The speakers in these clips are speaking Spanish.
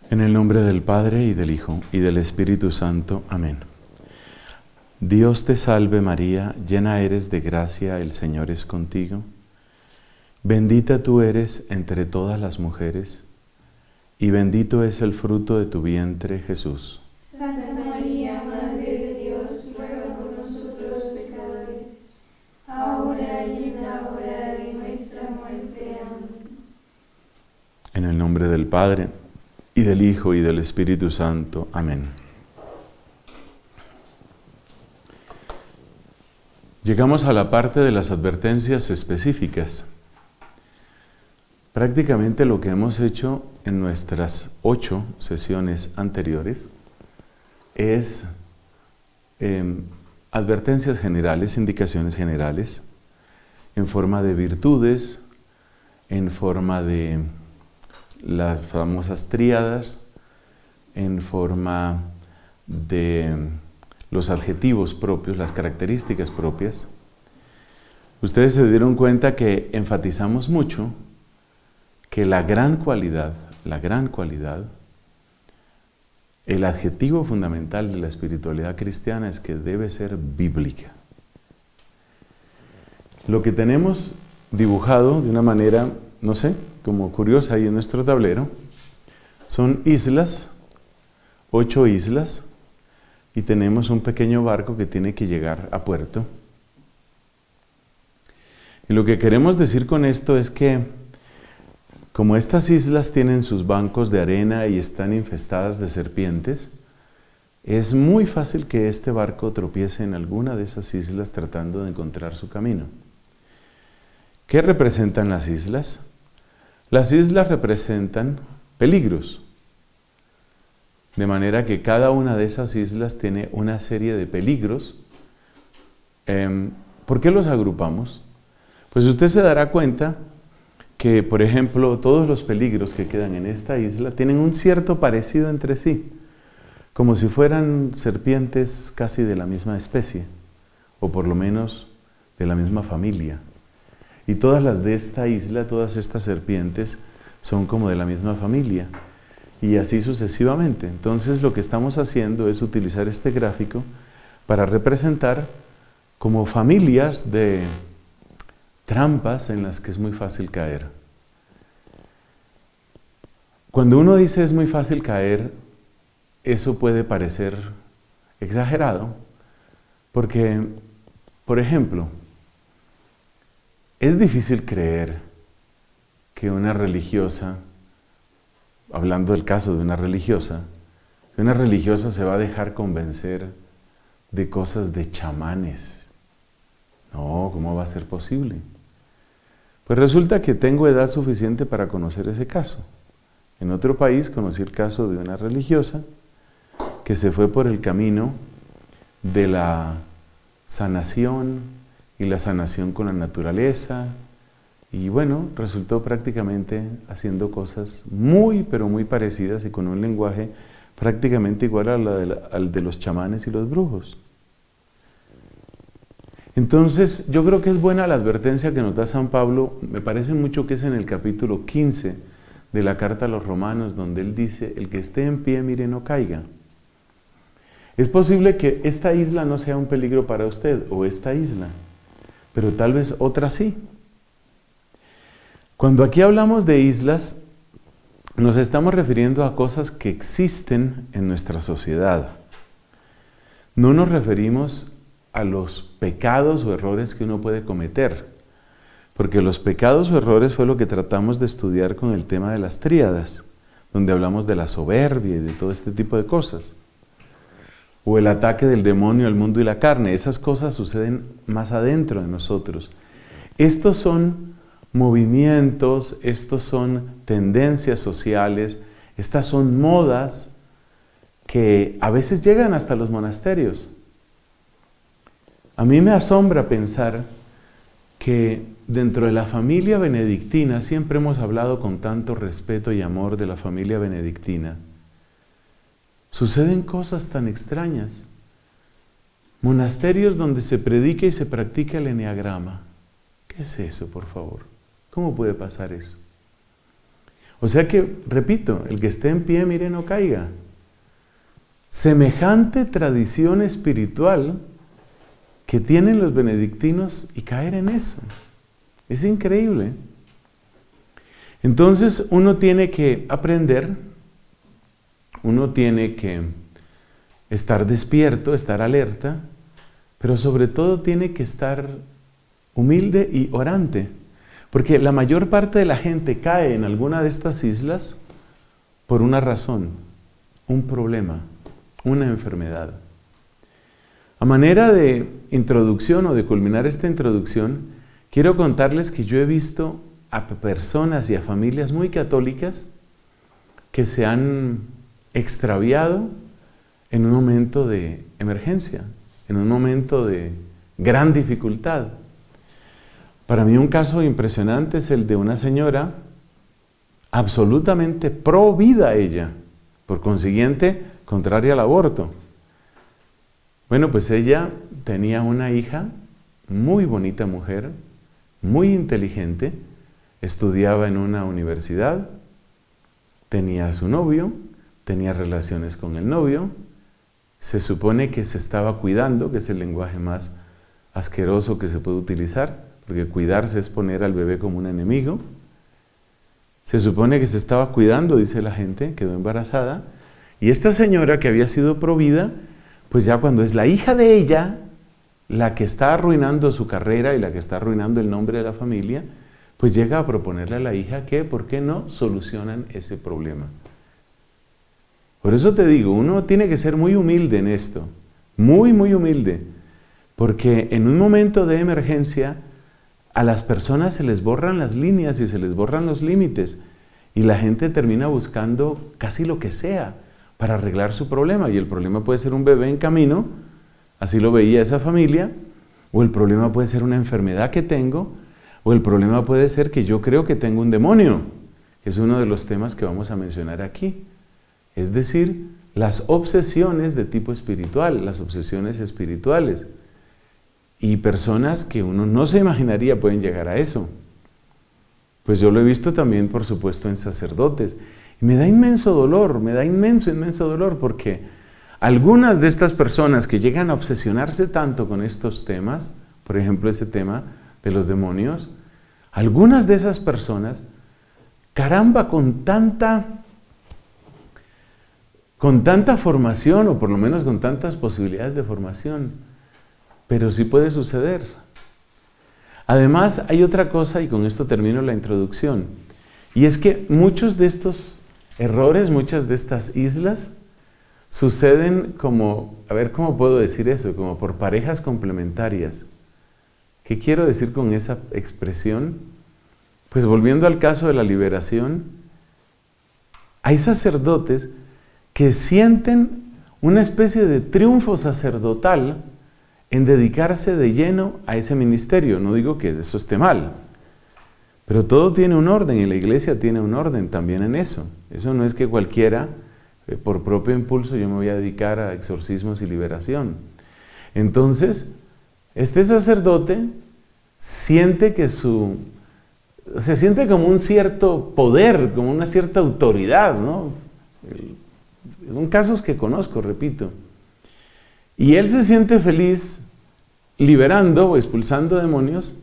En el nombre del Padre, y del Hijo, y del Espíritu Santo. Amén. Dios te salve María, llena eres de gracia, el Señor es contigo. Bendita tú eres entre todas las mujeres, y bendito es el fruto de tu vientre, Jesús. Santa María, Madre de Dios, ruega por nosotros pecadores, ahora y en la hora de nuestra muerte. Amén. En el nombre del Padre, y del Hijo, y del Espíritu Santo. Amén. Llegamos a la parte de las advertencias específicas. Prácticamente lo que hemos hecho en nuestras 8 sesiones anteriores es advertencias generales, indicaciones generales, en forma de virtudes, en forma de las famosas tríadas, en forma de los adjetivos propios, las características propias. Ustedes se dieron cuenta que enfatizamos mucho que la gran cualidad, el adjetivo fundamental de la espiritualidad cristiana es que debe ser bíblica. Lo que tenemos dibujado de una manera, no sé, como curiosa ahí en nuestro tablero, son islas, 8 islas, y tenemos un pequeño barco que tiene que llegar a puerto. Y lo que queremos decir con esto es que, como estas islas tienen sus bancos de arena y están infestadas de serpientes, es muy fácil que este barco tropiece en alguna de esas islas tratando de encontrar su camino. ¿Qué representan las islas? Las islas representan peligros, de manera que cada una de esas islas tiene una serie de peligros. ¿Por qué los agrupamos? Pues usted se dará cuenta que, por ejemplo, todos los peligros que quedan en esta isla tienen un cierto parecido entre sí, como si fueran serpientes casi de la misma especie, o por lo menos de la misma familia. Y todas las de esta isla, todas estas serpientes, son como de la misma familia, y así sucesivamente. Entonces lo que estamos haciendo es utilizar este gráfico para representar como familias de trampas en las que es muy fácil caer. Cuando uno dice es muy fácil caer, eso puede parecer exagerado, porque, por ejemplo, es difícil creer que una religiosa, hablando del caso de una religiosa, que una religiosa se va a dejar convencer de cosas de chamanes. No, ¿cómo va a ser posible? Pues resulta que tengo edad suficiente para conocer ese caso. En otro país conocí el caso de una religiosa que se fue por el camino de la sanación y la sanación con la naturaleza, y bueno, resultó prácticamente haciendo cosas muy, pero muy parecidas y con un lenguaje prácticamente igual al de los chamanes y los brujos. Entonces, yo creo que es buena la advertencia que nos da San Pablo. Me parece mucho que es en el capítulo 15 de la carta a los Romanos, donde él dice: el que esté en pie, mire, no caiga. Es posible que esta isla no sea un peligro para usted, o esta isla, pero tal vez otra sí. Cuando aquí hablamos de islas, nos estamos refiriendo a cosas que existen en nuestra sociedad. No nos referimos a los pecados o errores que uno puede cometer, porque los pecados o errores fue lo que tratamos de estudiar con el tema de las tríadas, donde hablamos de la soberbia y de todo este tipo de cosas. O el ataque del demonio al mundo y la carne. Esas cosas suceden más adentro de nosotros. Estos son movimientos, estos son tendencias sociales, estas son modas que a veces llegan hasta los monasterios. A mí me asombra pensar que dentro de la familia benedictina, siempre hemos hablado con tanto respeto y amor de la familia benedictina, suceden cosas tan extrañas. Monasterios donde se predica y se practica el eneagrama. ¿Qué es eso, por favor? ¿Cómo puede pasar eso? O sea que, repito, el que esté en pie, mire, no caiga. Semejante tradición espiritual que tienen los benedictinos y caer en eso. Es increíble. Entonces uno tiene que aprender, uno tiene que estar despierto, estar alerta, pero sobre todo tiene que estar humilde y orante, porque la mayor parte de la gente cae en alguna de estas islas por una razón, un problema, una enfermedad. A manera de introducción o de culminar esta introducción, quiero contarles que yo he visto a personas y a familias muy católicas que se han extraviado en un momento de emergencia, en un momento de gran dificultad. Para mí un caso impresionante es el de una señora absolutamente pro vida ella, por consiguiente contraria al aborto. Bueno, pues ella tenía una hija, muy bonita mujer, muy inteligente, estudiaba en una universidad, tenía a su novio, tenía relaciones con el novio, se supone que se estaba cuidando, que es el lenguaje más asqueroso que se puede utilizar, porque cuidarse es poner al bebé como un enemigo. Se supone que se estaba cuidando, dice la gente, quedó embarazada, y esta señora que había sido provida, pues ya cuando es la hija de ella, la que está arruinando su carrera y la que está arruinando el nombre de la familia, pues llega a proponerle a la hija que, ¿por qué no solucionan ese problema? Por eso te digo, uno tiene que ser muy humilde en esto, muy, muy humilde, porque en un momento de emergencia a las personas se les borran las líneas y se les borran los límites y la gente termina buscando casi lo que sea para arreglar su problema, y el problema puede ser un bebé en camino, así lo veía esa familia, o el problema puede ser una enfermedad que tengo, o el problema puede ser que yo creo que tengo un demonio, que es uno de los temas que vamos a mencionar aquí. Es decir, las obsesiones de tipo espiritual, las obsesiones espirituales. Y personas que uno no se imaginaría pueden llegar a eso. Pues yo lo he visto también, por supuesto, en sacerdotes. Y me da inmenso dolor, me da inmenso dolor, porque algunas de estas personas que llegan a obsesionarse tanto con estos temas, por ejemplo, ese tema de los demonios, algunas de esas personas, caramba, con tanta formación, o por lo menos con tantas posibilidades de formación, pero sí puede suceder. Además, hay otra cosa, y con esto termino la introducción, y es que muchos de estos errores, muchas de estas islas, suceden como, a ver cómo puedo decir eso, como por parejas complementarias. ¿Qué quiero decir con esa expresión? Pues volviendo al caso de la liberación, hay sacerdotes que sienten una especie de triunfo sacerdotal en dedicarse de lleno a ese ministerio. No digo que eso esté mal, pero todo tiene un orden y la iglesia tiene un orden también en eso. Eso no es que cualquiera, por propio impulso, yo me voy a dedicar a exorcismos y liberación. Entonces, este sacerdote siente que se siente como un cierto poder, como una cierta autoridad, ¿no? Son casos que conozco, repito. Y él se siente feliz liberando o expulsando demonios,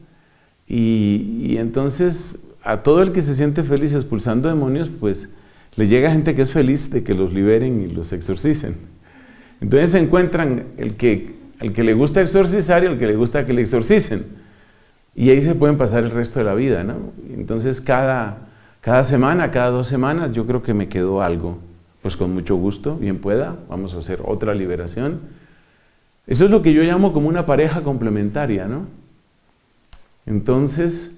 y entonces a todo el que se siente feliz expulsando demonios, pues le llega gente que es feliz de que los liberen y los exorcicen. Entonces se encuentran el que le gusta exorcizar y el que le gusta que le exorcicen. Y ahí se pueden pasar el resto de la vida, ¿no? Entonces cada semana, cada 2 semanas, yo creo que me quedó algo. Pues con mucho gusto, bien pueda, vamos a hacer otra liberación. Eso es lo que yo llamo como una pareja complementaria, ¿no? Entonces,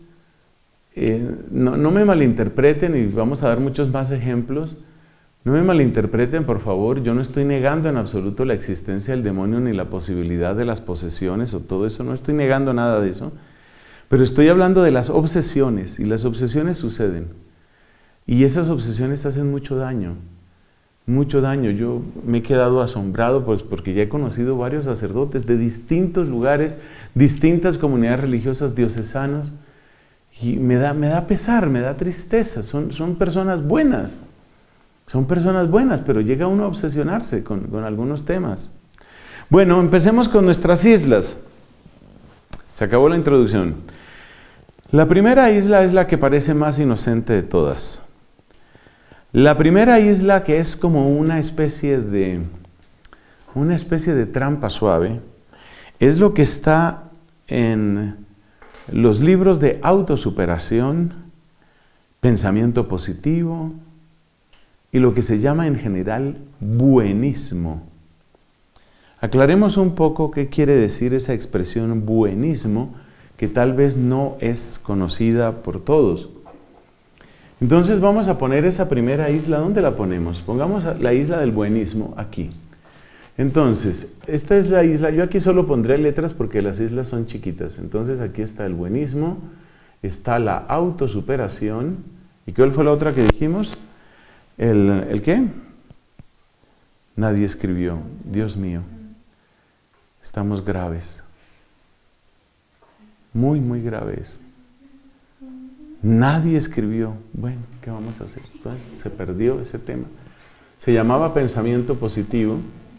no me malinterpreten, y vamos a dar muchos más ejemplos. No me malinterpreten, por favor, yo no estoy negando en absoluto la existencia del demonio ni la posibilidad de las posesiones o todo eso, no estoy negando nada de eso, pero estoy hablando de las obsesiones, y las obsesiones suceden. Y esas obsesiones hacen mucho daño. Mucho daño. Yo me he quedado asombrado, pues, porque ya he conocido varios sacerdotes de distintos lugares, distintas comunidades religiosas diocesanos, Y me da pesar, me da tristeza. Son personas buenas. Son personas buenas, pero llega uno a obsesionarse con algunos temas. Bueno, empecemos con nuestras islas. Se acabó la introducción. La primera isla es la que parece más inocente de todas. La primera isla, que es como una especie de trampa suave, es lo que está en los libros de autosuperación, pensamiento positivo y lo que se llama en general buenismo. Aclaremos un poco qué quiere decir esa expresión buenismo, que tal vez no es conocida por todos. Entonces vamos a poner esa primera isla. ¿Dónde la ponemos? Pongamos la isla del buenismo aquí. Entonces, esta es la isla. Yo aquí solo pondré letras porque las islas son chiquitas. Entonces aquí está el buenismo, está la autosuperación. ¿Y cuál fue la otra que dijimos? ¿El qué? Nadie escribió. Dios mío. Estamos graves. Muy, muy graves. Nadie escribió. Bueno, ¿qué vamos a hacer? Entonces se perdió ese tema. Se llamaba pensamiento positivo.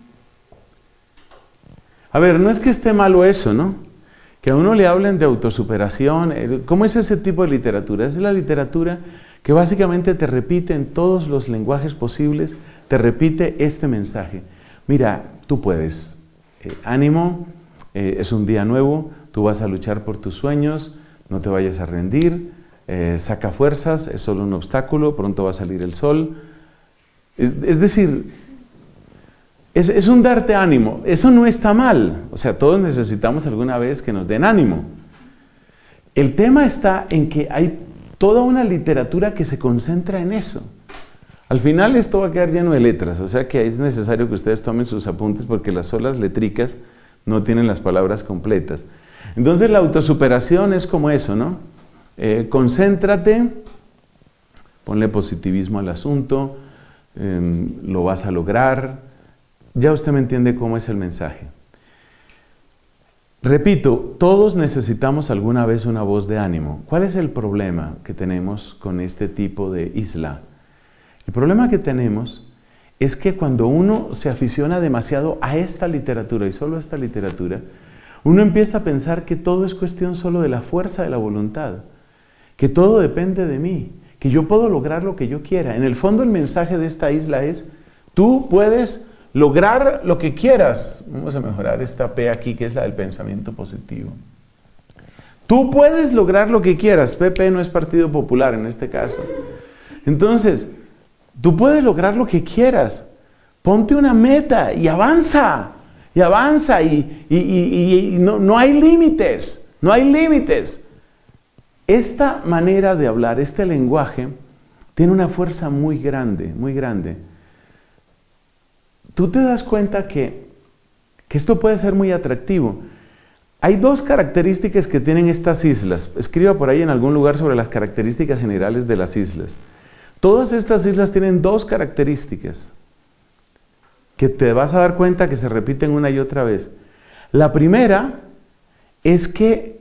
A ver, no es que esté malo eso, ¿no? Que a uno le hablen de autosuperación. ¿Cómo es ese tipo de literatura? Es la literatura que básicamente te repite en todos los lenguajes posibles, te repite este mensaje. Mira, tú puedes. Ánimo, es un día nuevo, tú vas a luchar por tus sueños, no te vayas a rendir, saca fuerzas, es solo un obstáculo, pronto va a salir el sol. Es decir, es un darte ánimo. Eso no está mal. O sea, todos necesitamos alguna vez que nos den ánimo. El tema está en que hay toda una literatura que se concentra en eso. Al final esto va a quedar lleno de letras, o sea que es necesario que ustedes tomen sus apuntes porque las solas letricas no tienen las palabras completas. Entonces la autosuperación es como eso, ¿no? Concéntrate, ponle positivismo al asunto, lo vas a lograr. Ya usted me entiende cómo es el mensaje. Repito, todos necesitamos alguna vez una voz de ánimo. ¿Cuál es el problema que tenemos con este tipo de isla? El problema que tenemos es que cuando uno se aficiona demasiado a esta literatura y solo a esta literatura, uno empieza a pensar que todo es cuestión solo de la fuerza de la voluntad, que todo depende de mí, que yo puedo lograr lo que yo quiera. En el fondo el mensaje de esta isla es, tú puedes lograr lo que quieras. Vamos a mejorar esta P aquí, que es la del pensamiento positivo. Tú puedes lograr lo que quieras. PP no es Partido Popular en este caso. Entonces, tú puedes lograr lo que quieras. Ponte una meta y avanza. Y avanza. Y no hay límites. No hay límites. Esta manera de hablar, este lenguaje, tiene una fuerza muy grande, muy grande. Tú te das cuenta que esto puede ser muy atractivo. Hay dos características que tienen estas islas. Escriba por ahí en algún lugar sobre las características generales de las islas. Todas estas islas tienen dos características que te vas a dar cuenta que se repiten una y otra vez. La primera es que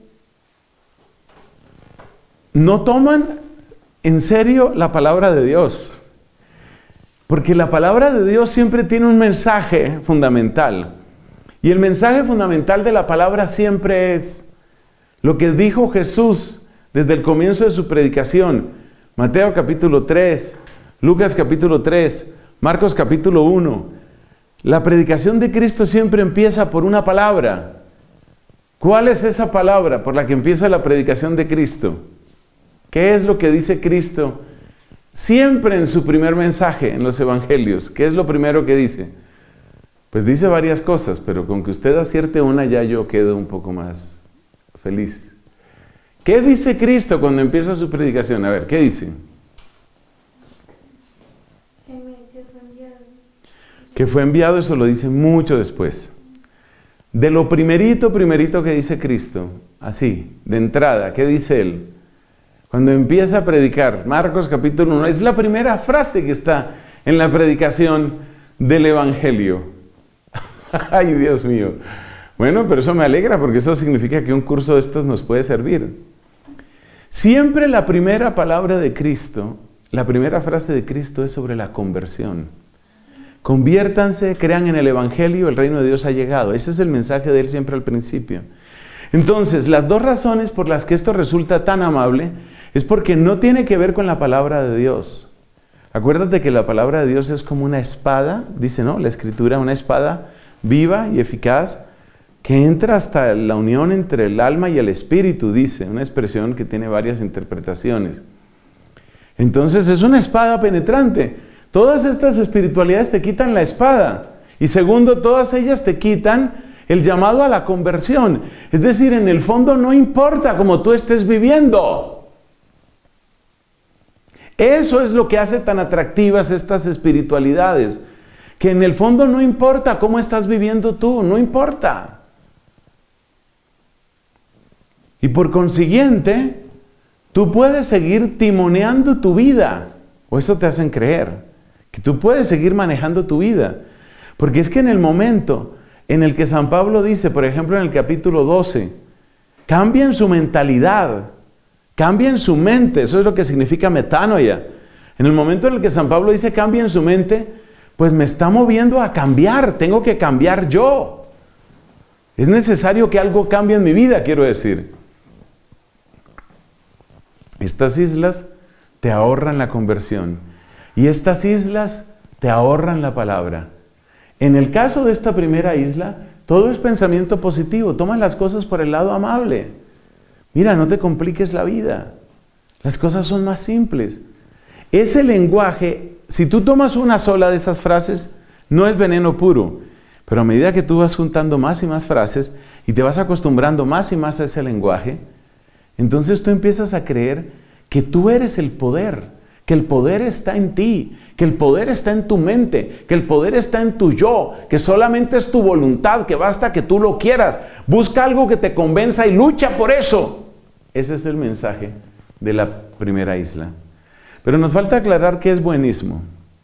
no toman en serio la palabra de Dios. Porque la palabra de Dios siempre tiene un mensaje fundamental. Y el mensaje fundamental de la palabra siempre es lo que dijo Jesús desde el comienzo de su predicación. Mateo capítulo 3, Lucas capítulo 3, Marcos capítulo 1. La predicación de Cristo siempre empieza por una palabra. ¿Cuál es esa palabra por la que empieza la predicación de Cristo? ¿Qué es lo que dice Cristo siempre en su primer mensaje en los evangelios? ¿Qué es lo primero que dice? Pues dice varias cosas, pero con que usted acierte una ya yo quedo un poco más feliz. ¿Qué dice Cristo cuando empieza su predicación? A ver, ¿qué dice? Que fue enviado, eso lo dice mucho después. De lo primerito que dice Cristo, así, de entrada, ¿qué dice Él? Cuando empieza a predicar, Marcos capítulo 1, es la primera frase que está en la predicación del Evangelio. ¡Ay, Dios mío! Bueno, pero eso me alegra porque eso significa que un curso de estos nos puede servir. Siempre la primera palabra de Cristo, la primera frase de Cristo es sobre la conversión. Conviértanse, crean en el Evangelio, el reino de Dios ha llegado. Ese es el mensaje de Él siempre al principio. Entonces, las dos razones por las que esto resulta tan amable es porque no tiene que ver con la palabra de Dios. Acuérdate que la palabra de Dios es como una espada, dice, ¿no? La Escritura, una espada viva y eficaz que entra hasta la unión entre el alma y el espíritu, dice, una expresión que tiene varias interpretaciones. Entonces es una espada penetrante. Todas estas espiritualidades te quitan la espada. Y segundo, todas ellas te quitan el llamado a la conversión. Es decir, en el fondo no importa cómo tú estés viviendo. Eso es lo que hace tan atractivas estas espiritualidades. Que en el fondo no importa cómo estás viviendo tú, no importa. Y por consiguiente, tú puedes seguir timoneando tu vida. O eso te hacen creer. Que tú puedes seguir manejando tu vida. Porque es que en el momento en el que San Pablo dice, por ejemplo en el capítulo 12, cambien su mentalidad, cambien su mente, eso es lo que significa metanoia. En el momento en el que San Pablo dice cambien su mente, pues me está moviendo a cambiar, tengo que cambiar yo. Es necesario que algo cambie en mi vida, quiero decir. Estas islas te ahorran la conversión y estas islas te ahorran la palabra. En el caso de esta primera isla, todo es pensamiento positivo. Toma las cosas por el lado amable. Mira, no te compliques la vida. Las cosas son más simples. Ese lenguaje, si tú tomas una sola de esas frases, no es veneno puro. Pero a medida que tú vas juntando más y más frases y te vas acostumbrando más y más a ese lenguaje, entonces tú empiezas a creer que tú eres el poder. Que el poder está en ti, que el poder está en tu mente, que el poder está en tu yo, que solamente es tu voluntad, que basta que tú lo quieras. Busca algo que te convenza y lucha por eso. Ese es el mensaje de la primera isla. Pero nos falta aclarar qué es buenismo.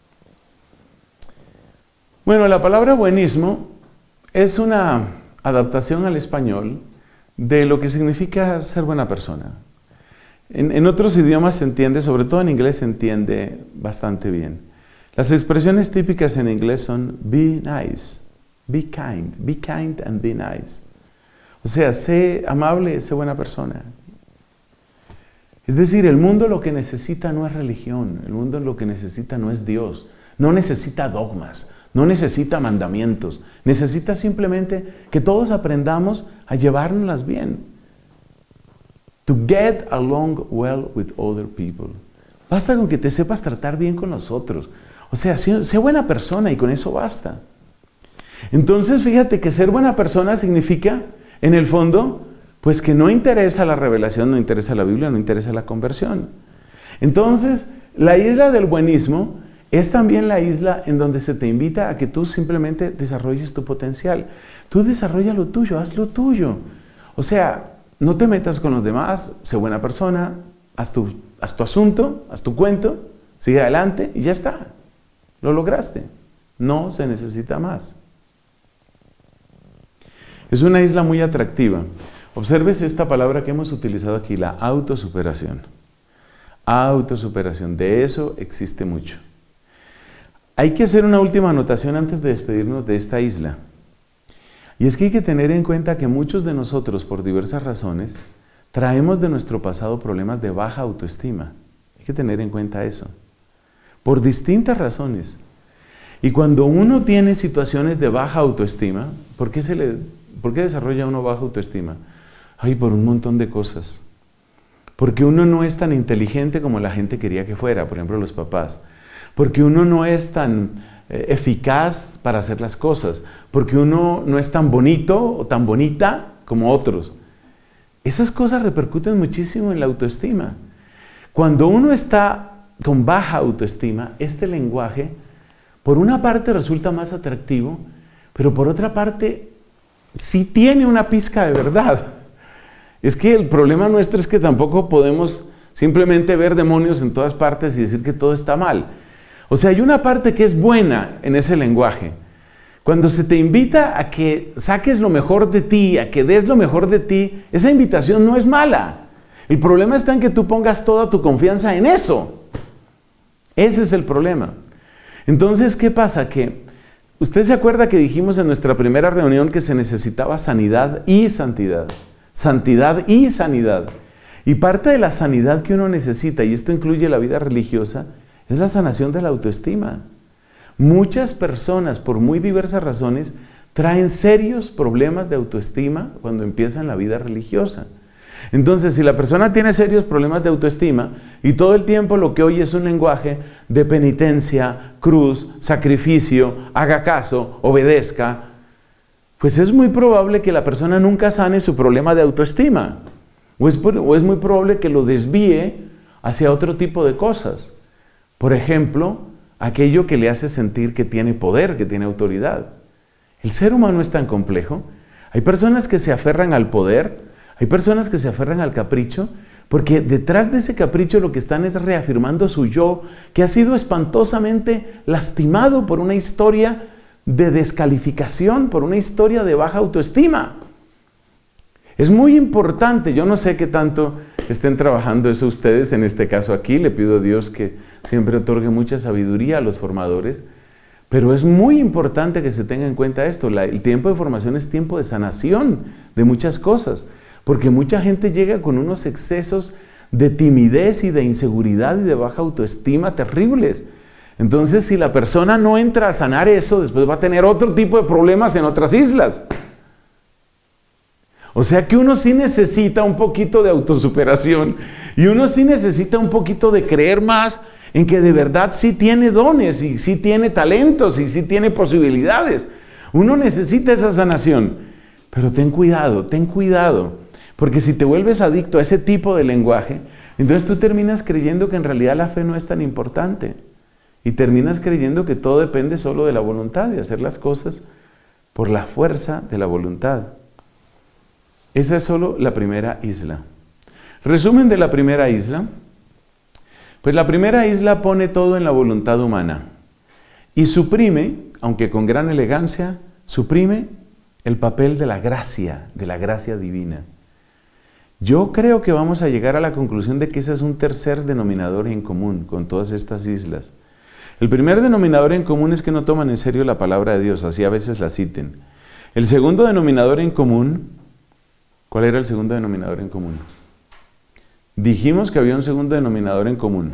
Bueno, la palabra buenismo es una adaptación al español de lo que significa ser buena persona. En otros idiomas se entiende, sobre todo en inglés se entiende bastante bien. Las expresiones típicas en inglés son be nice, be kind and be nice. O sea, sé amable, sé buena persona. Es decir, el mundo lo que necesita no es religión, el mundo lo que necesita no es Dios, no necesita dogmas, no necesita mandamientos, necesita simplemente que todos aprendamos a llevárnoslas bien. To get along well with other people. Basta con que te sepas tratar bien con los otros. O sea, sé buena persona y con eso basta. Entonces, fíjate que ser buena persona significa, en el fondo, pues que no interesa la revelación, no interesa la Biblia, no interesa la conversión. Entonces, la isla del buenismo es también la isla en donde se te invita a que tú simplemente desarrolles tu potencial. Tú desarrolla lo tuyo, haz lo tuyo. O sea, no te metas con los demás, sé buena persona, haz tu asunto, haz tu cuento, sigue adelante y ya está. Lo lograste. No se necesita más. Es una isla muy atractiva. Observes esta palabra que hemos utilizado aquí, la autosuperación. Autosuperación, de eso existe mucho. Hay que hacer una última anotación antes de despedirnos de esta isla. Y es que hay que tener en cuenta que muchos de nosotros, por diversas razones, traemos de nuestro pasado problemas de baja autoestima. Hay que tener en cuenta eso. Por distintas razones. Y cuando uno tiene situaciones de baja autoestima, ¿por qué desarrolla uno baja autoestima? Ay, por un montón de cosas. Porque uno no es tan inteligente como la gente quería que fuera, por ejemplo los papás. Porque uno no es tan eficaz para hacer las cosas, porque uno no es tan bonito o tan bonita como otros. Esas cosas repercuten muchísimo en la autoestima. Cuando uno está con baja autoestima, este lenguaje, por una parte resulta más atractivo, pero por otra parte sí tiene una pizca de verdad. Es que el problema nuestro es que tampoco podemos simplemente ver demonios en todas partes y decir que todo está mal. O sea, hay una parte que es buena en ese lenguaje. Cuando se te invita a que saques lo mejor de ti, a que des lo mejor de ti, esa invitación no es mala. El problema está en que tú pongas toda tu confianza en eso. Ese es el problema. Entonces, ¿qué pasa? Que usted se acuerda que dijimos en nuestra primera reunión que se necesitaba sanidad y santidad. Santidad y sanidad. Y parte de la sanidad que uno necesita, y esto incluye la vida religiosa, es la sanación de la autoestima. Muchas personas, por muy diversas razones, traen serios problemas de autoestima cuando empiezan la vida religiosa. Entonces, si la persona tiene serios problemas de autoestima y todo el tiempo lo que oye es un lenguaje de penitencia, cruz, sacrificio, haga caso, obedezca, pues es muy probable que la persona nunca sane su problema de autoestima. O es muy probable que lo desvíe hacia otro tipo de cosas. Por ejemplo, aquello que le hace sentir que tiene poder, que tiene autoridad. El ser humano es tan complejo. Hay personas que se aferran al poder, hay personas que se aferran al capricho, porque detrás de ese capricho lo que están es reafirmando su yo, que ha sido espantosamente lastimado por una historia de descalificación, por una historia de baja autoestima. Es muy importante, yo no sé qué tanto estén trabajando eso ustedes, en este caso aquí, le pido a Dios que siempre otorgue mucha sabiduría a los formadores, pero es muy importante que se tenga en cuenta esto. El tiempo de formación es tiempo de sanación de muchas cosas, porque mucha gente llega con unos excesos de timidez y de inseguridad y de baja autoestima terribles. Entonces, si la persona no entra a sanar eso, después va a tener otro tipo de problemas en otras islas. O sea que uno sí necesita un poquito de autosuperación y uno sí necesita un poquito de creer más en que de verdad sí tiene dones y sí tiene talentos y sí tiene posibilidades. Uno necesita esa sanación, pero ten cuidado, porque si te vuelves adicto a ese tipo de lenguaje, entonces tú terminas creyendo que en realidad la fe no es tan importante y terminas creyendo que todo depende solo de la voluntad, de hacer las cosas por la fuerza de la voluntad. Esa es solo la primera isla. Resumen de la primera isla. Pues la primera isla pone todo en la voluntad humana y suprime, aunque con gran elegancia, suprime el papel de la gracia divina. Yo creo que vamos a llegar a la conclusión de que ese es un tercer denominador en común con todas estas islas. El primer denominador en común es que no toman en serio la palabra de Dios, así a veces la citen. El segundo denominador en común, ¿cuál era el segundo denominador en común? Dijimos que había un segundo denominador en común.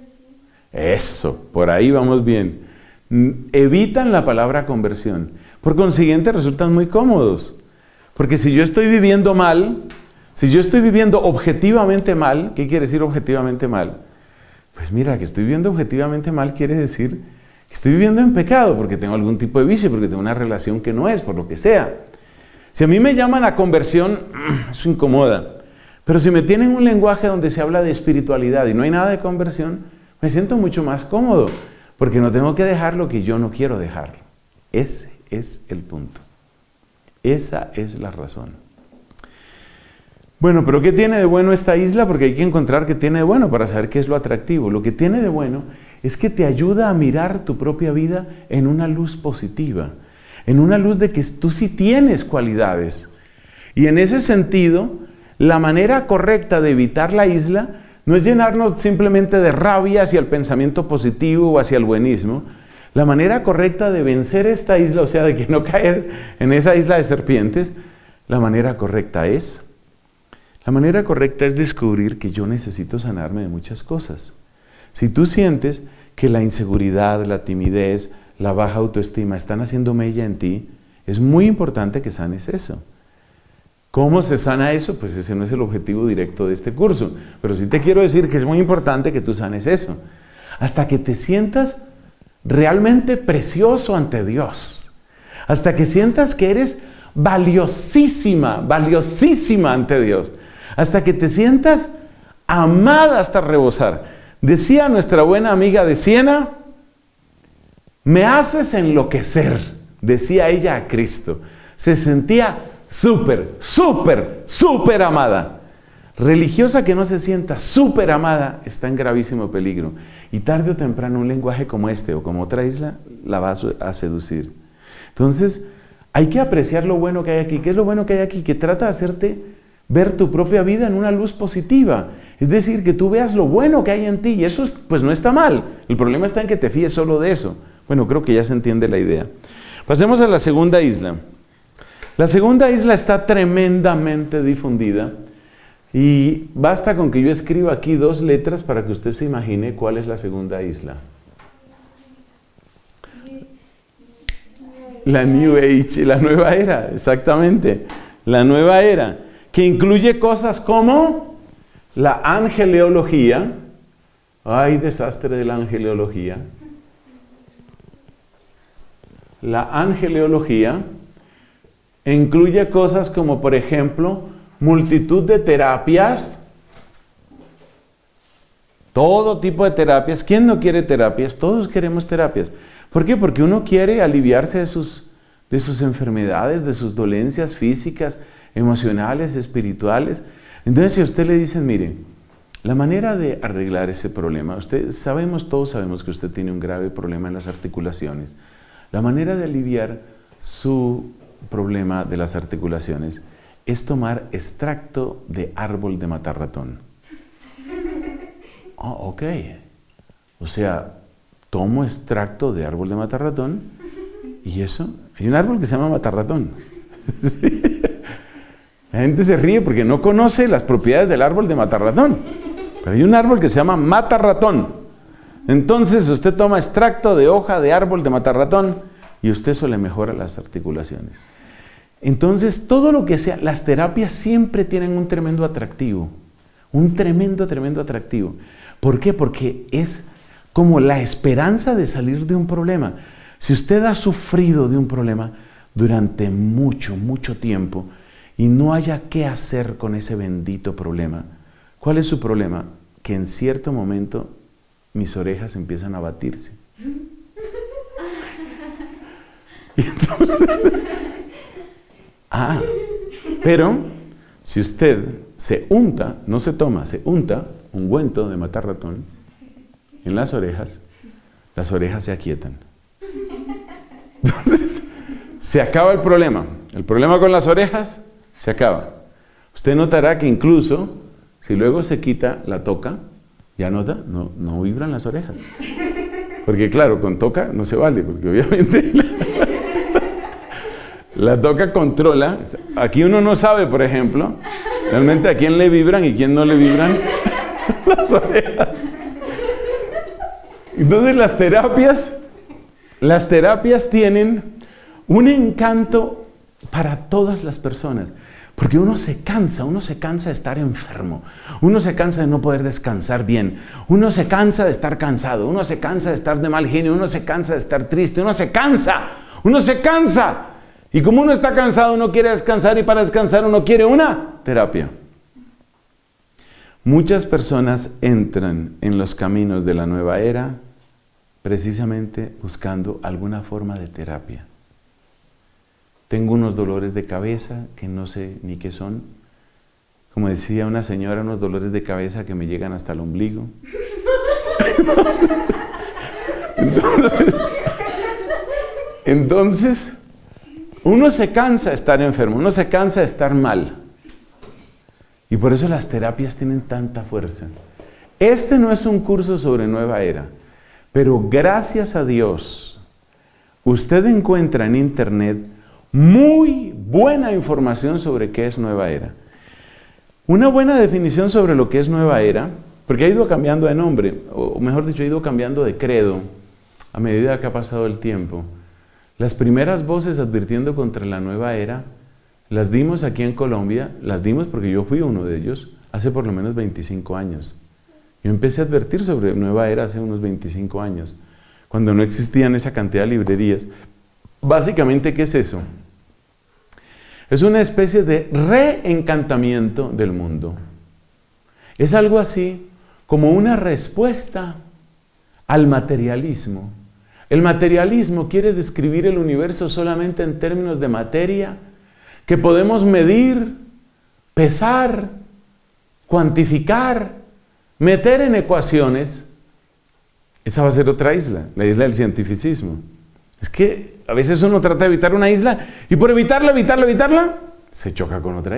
Eso, por ahí vamos bien. Evitan la palabra conversión. Por consiguiente, resultan muy cómodos. Porque si yo estoy viviendo mal, si yo estoy viviendo objetivamente mal, ¿qué quiere decir objetivamente mal? Pues mira, que estoy viviendo objetivamente mal quiere decir que estoy viviendo en pecado, porque tengo algún tipo de vicio, porque tengo una relación que no es, por lo que sea. Si a mí me llaman a conversión, eso incomoda. Pero si me tienen un lenguaje donde se habla de espiritualidad y no hay nada de conversión, me siento mucho más cómodo, porque no tengo que dejar lo que yo no quiero dejar. Ese es el punto. Esa es la razón. Bueno, pero ¿qué tiene de bueno esta isla? Porque hay que encontrar qué tiene de bueno para saber qué es lo atractivo. Lo que tiene de bueno es que te ayuda a mirar tu propia vida en una luz positiva, en una luz de que tú sí tienes cualidades. Y en ese sentido, la manera correcta de evitar la isla no es llenarnos simplemente de rabia hacia el pensamiento positivo o hacia el buenismo. La manera correcta de vencer esta isla, o sea, de que no caer en esa isla de serpientes, la manera correcta es descubrir que yo necesito sanarme de muchas cosas. Si tú sientes que la inseguridad, la timidez, la baja autoestima están haciendo mella en ti, es muy importante que sanes eso. ¿Cómo se sana eso? Pues ese no es el objetivo directo de este curso. Pero sí te quiero decir que es muy importante que tú sanes eso. Hasta que te sientas realmente precioso ante Dios. Hasta que sientas que eres valiosísima ante Dios. Hasta que te sientas amada hasta rebosar. Decía nuestra buena amiga de Siena, me haces enloquecer, decía ella a Cristo. Se sentía súper amada. Religiosa que no se sienta súper amada está en gravísimo peligro. Y tarde o temprano un lenguaje como este o como otra isla la va a seducir. Entonces hay que apreciar lo bueno que hay aquí. ¿Qué es lo bueno que hay aquí? Que trata de hacerte ver tu propia vida en una luz positiva. Es decir, que tú veas lo bueno que hay en ti. Y eso pues no está mal. El problema está en que te fíes solo de eso. Bueno, creo que ya se entiende la idea. Pasemos a la segunda isla. La segunda isla está tremendamente difundida. Y basta con que yo escriba aquí 2 letras para que usted se imagine cuál es la segunda isla. La New Age, la nueva era, exactamente. La nueva era, que incluye cosas como la angeleología. ¡Ay, desastre de la angeleología! La angeleología incluye cosas como, por ejemplo, multitud de terapias. Todo tipo de terapias. ¿Quién no quiere terapias? Todos queremos terapias. ¿Por qué? Porque uno quiere aliviarse de sus enfermedades, de sus dolencias físicas, emocionales, espirituales. Entonces, si a usted le dicen, mire, la manera de arreglar ese problema, todos sabemos que usted tiene un grave problema en las articulaciones. La manera de aliviar su problema de las articulaciones es tomar extracto de árbol de matarratón. Ah, ok. O sea, tomo extracto de árbol de matarratón y eso, hay un árbol que se llama matarratón. La gente se ríe porque no conoce las propiedades del árbol de matarratón, pero hay un árbol que se llama matarratón. Entonces usted toma extracto de hoja de árbol de matarratón y usted eso le mejora las articulaciones. Entonces todo lo que sea, las terapias siempre tienen un tremendo atractivo, un tremendo atractivo. ¿Por qué? Porque es como la esperanza de salir de un problema. Si usted ha sufrido de un problema durante mucho tiempo y no haya qué hacer con ese bendito problema, ¿cuál es su problema? Que en cierto momento mis orejas empiezan a batirse. Y entonces, pero si usted se unta, no se toma, se unta ungüento de matarratón en las orejas se aquietan. Entonces, se acaba el problema. El problema con las orejas se acaba. Usted notará que incluso, si luego se quita la toca, ¿ya nota? No vibran las orejas. Porque claro, con toca no se vale, porque obviamente la toca controla. Aquí uno no sabe, por ejemplo, realmente a quién le vibran y quién no le vibran las orejas. Entonces las terapias tienen un encanto para todas las personas. Porque uno se cansa de estar enfermo, uno se cansa de no poder descansar bien, uno se cansa de estar cansado, uno se cansa de estar de mal genio, uno se cansa de estar triste, uno se cansa. Y como uno está cansado, uno quiere descansar y para descansar uno quiere una terapia. Muchas personas entran en los caminos de la nueva era precisamente buscando alguna forma de terapia. Tengo unos dolores de cabeza que no sé ni qué son. Como decía una señora, unos dolores de cabeza que me llegan hasta el ombligo. Entonces, uno se cansa de estar enfermo, uno se cansa de estar mal. Y por eso las terapias tienen tanta fuerza. Este no es un curso sobre nueva era, pero gracias a Dios, usted encuentra en internet muy buena información sobre qué es nueva era. Una buena definición sobre lo que es nueva era, porque ha ido cambiando de nombre, o mejor dicho, ha ido cambiando de credo a medida que ha pasado el tiempo. Las primeras voces advirtiendo contra la nueva era, las dimos aquí en Colombia, las dimos porque yo fui uno de ellos hace por lo menos 25 años. Yo empecé a advertir sobre nueva era hace unos 25 años, cuando no existían esa cantidad de librerías. Básicamente, ¿qué es eso? Es una especie de reencantamiento del mundo. Es algo así como una respuesta al materialismo. El materialismo quiere describir el universo solamente en términos de materia, que podemos medir, pesar, cuantificar, meter en ecuaciones. Esa va a ser otra isla, la isla del cientificismo. Es que a veces uno trata de evitar una isla y por evitarla, se choca con otra isla.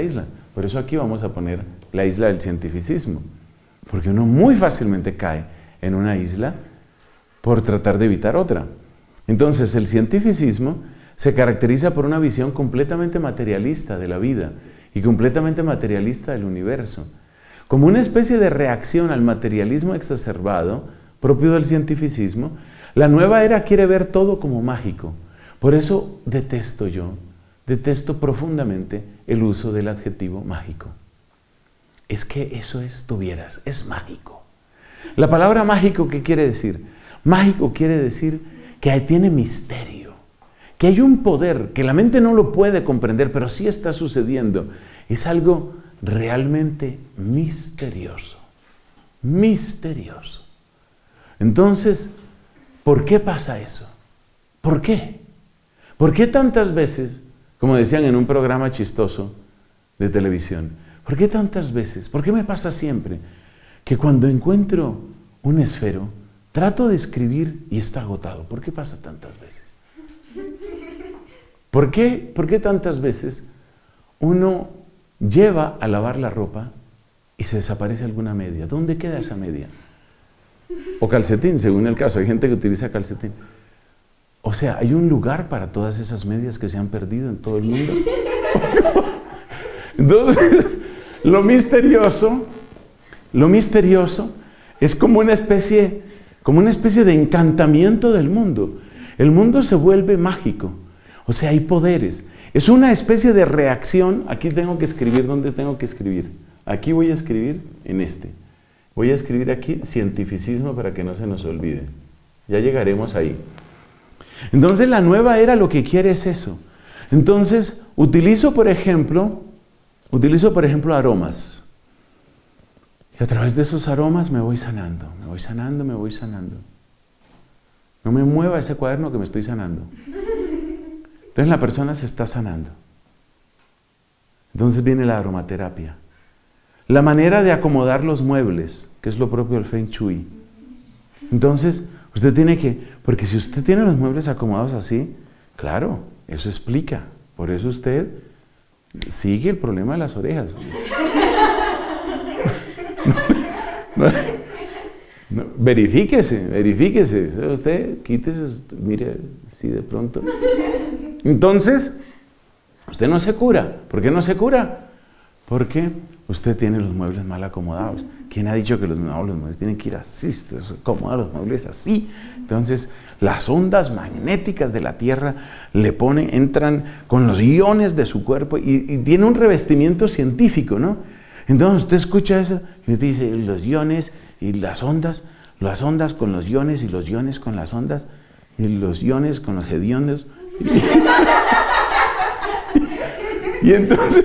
Por eso aquí vamos a poner la isla del cientificismo, porque uno muy fácilmente cae en una isla por tratar de evitar otra. Entonces, el cientificismo se caracteriza por una visión completamente materialista de la vida y completamente materialista del universo. Como una especie de reacción al materialismo exacerbado propio del cientificismo, la nueva era quiere ver todo como mágico. Por eso detesto profundamente el uso del adjetivo mágico. Es que eso es, tuvieras, es mágico. La palabra mágico, ¿qué quiere decir? Mágico quiere decir que tiene misterio, que hay un poder que la mente no lo puede comprender, pero sí está sucediendo. Es algo realmente misterioso, misterioso. Entonces, ¿por qué pasa eso? ¿Por qué? ¿Por qué tantas veces, como decían en un programa chistoso de televisión, ¿por qué tantas veces, por qué me pasa siempre que cuando encuentro un esfero, trato de escribir y está agotado? ¿Por qué pasa tantas veces? ¿Por qué tantas veces uno lleva a lavar la ropa y se desaparece alguna media? ¿Dónde queda esa media? O calcetín, según el caso. Hay gente que utiliza calcetín. O sea, ¿hay un lugar para todas esas medias que se han perdido en todo el mundo? Entonces, lo misterioso es como una especie de encantamiento del mundo. El mundo se vuelve mágico. O sea, hay poderes. Es una especie de reacción. Aquí tengo que escribir, ¿dónde tengo que escribir? Aquí voy a escribir en este. Voy a escribir aquí cientificismo para que no se nos olvide. Ya llegaremos ahí. Entonces la nueva era lo que quiere es eso. Entonces utilizo por ejemplo aromas. Y a través de esos aromas me voy sanando. No me mueva ese cuaderno que me estoy sanando. Entonces la persona se está sanando. Entonces viene la aromaterapia. La manera de acomodar los muebles, que es lo propio del Feng Shui. Entonces, usted tiene que, porque si usted tiene los muebles acomodados así, claro, eso explica. Por eso usted sigue el problema de las orejas. No, verifíquese. Usted quítese, mire, si de pronto. Entonces, usted no se cura. ¿Por qué no se cura? Porque usted tiene los muebles mal acomodados. ¿Quién ha dicho que los muebles tienen que ir así? Usted se acomoda los muebles así. Entonces, las ondas magnéticas de la Tierra entran con los iones de su cuerpo y tiene un revestimiento científico, ¿no? Entonces, usted escucha eso y dice, los iones y las ondas con los iones y los iones con las ondas y los iones con los hediondos. Y entonces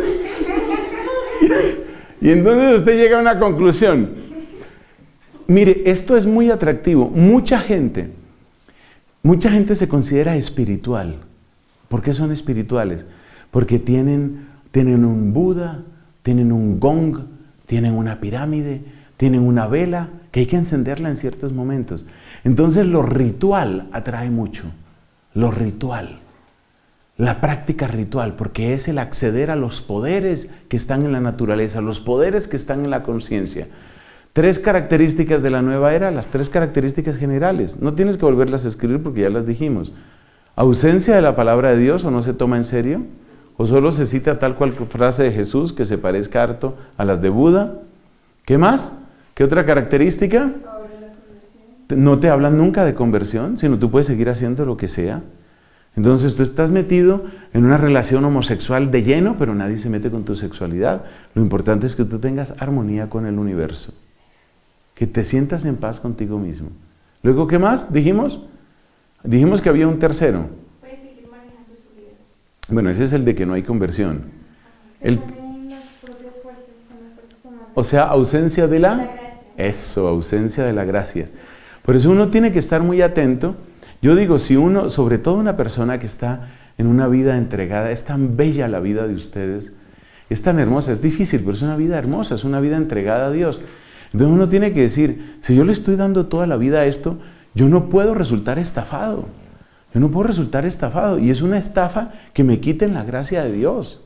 usted llega a una conclusión. Mire, esto es muy atractivo. Mucha gente se considera espiritual. ¿Por qué son espirituales? Porque tienen un Buda, tienen un gong, tienen una pirámide, tienen una vela que hay que encenderla en ciertos momentos. Entonces lo ritual atrae mucho. Lo ritual. La práctica ritual, porque es el acceder a los poderes que están en la naturaleza, los poderes que están en la conciencia. 3 características de la nueva era, las 3 características generales. No tienes que volverlas a escribir porque ya las dijimos. Ausencia de la palabra de Dios, o no se toma en serio, o solo se cita tal cual frase de Jesús que se parezca harto a las de Buda. ¿Qué más? ¿Qué otra característica? No te hablan nunca de conversión, sino tú puedes seguir haciendo lo que sea. Entonces tú estás metido en una relación homosexual de lleno, pero nadie se mete con tu sexualidad. Lo importante es que tú tengas armonía con el universo, que te sientas en paz contigo mismo. Luego, ¿qué más? Dijimos que había un tercero. Puedes seguir manejando su vida. Bueno, ese es el de que no hay conversión. También las propias fuerzas son las fuerzas humanas. O sea, ausencia de la gracia. Eso, ausencia de la gracia. Por eso uno tiene que estar muy atento. Yo digo, si uno, sobre todo una persona que está en una vida entregada, es tan bella la vida de ustedes, es tan hermosa, es difícil, pero es una vida hermosa, es una vida entregada a Dios. Entonces uno tiene que decir, si yo le estoy dando toda la vida a esto, yo no puedo resultar estafado. Yo no puedo resultar estafado. Y es una estafa que me quiten la gracia de Dios.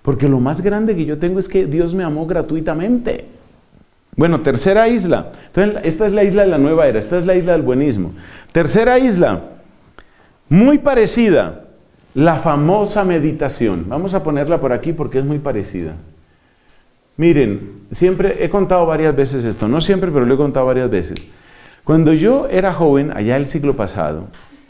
Porque lo más grande que yo tengo es que Dios me amó gratuitamente. Bueno, tercera isla. Entonces, esta es la isla de la nueva era, esta es la isla del buenismo. Tercera isla, muy parecida, la famosa meditación. Vamos a ponerla por aquí porque es muy parecida. Miren, siempre he contado varias veces esto, no siempre, pero lo he contado varias veces. Cuando yo era joven, allá el siglo pasado,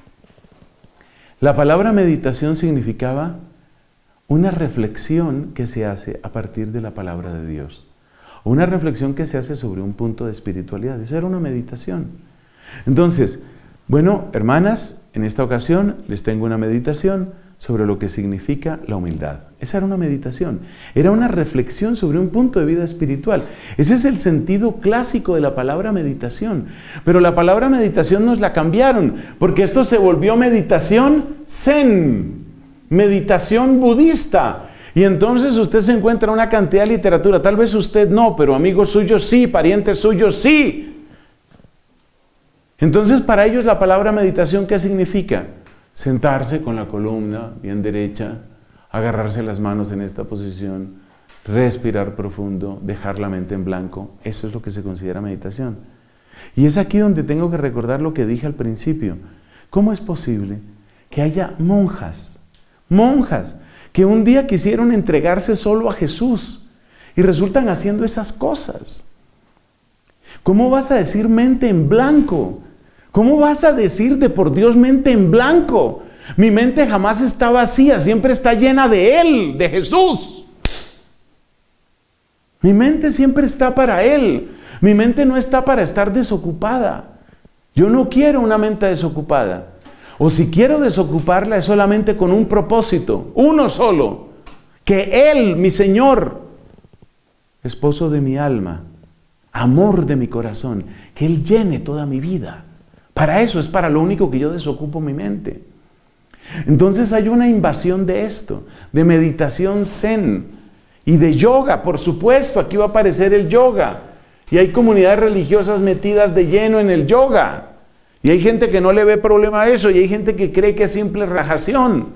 la palabra meditación significaba una reflexión que se hace a partir de la palabra de Dios. Una reflexión que se hace sobre un punto de espiritualidad. Esa era una meditación. Entonces, bueno, hermanas, en esta ocasión les tengo una meditación sobre lo que significa la humildad. Esa era una meditación. Era una reflexión sobre un punto de vida espiritual. Ese es el sentido clásico de la palabra meditación. Pero la palabra meditación nos la cambiaron, porque esto se volvió meditación zen, meditación budista. Y entonces usted se encuentra una cantidad de literatura, tal vez usted no, pero amigos suyos sí, parientes suyos sí. Entonces para ellos la palabra meditación, ¿qué significa? Sentarse con la columna bien derecha, agarrarse las manos en esta posición, respirar profundo, dejar la mente en blanco. Eso es lo que se considera meditación. Y es aquí donde tengo que recordar lo que dije al principio. ¿Cómo es posible que haya monjas que un día quisieron entregarse solo a Jesús y resultan haciendo esas cosas? ¿Cómo vas a decir mente en blanco? ¿Cómo vas a decir de por Dios mente en blanco? Mi mente jamás está vacía, siempre está llena de Él, de Jesús. Mi mente siempre está para Él. Mi mente no está para estar desocupada. Yo no quiero una mente desocupada. O si quiero desocuparla es solamente con un propósito, uno solo. Que Él, mi Señor, esposo de mi alma, amor de mi corazón, que Él llene toda mi vida. Para eso es para lo único que yo desocupo mi mente. Entonces hay una invasión de esto, de meditación zen y de yoga, por supuesto, aquí va a aparecer el yoga. Y hay comunidades religiosas metidas de lleno en el yoga. Y hay gente que no le ve problema a eso, y hay gente que cree que es simple relajación.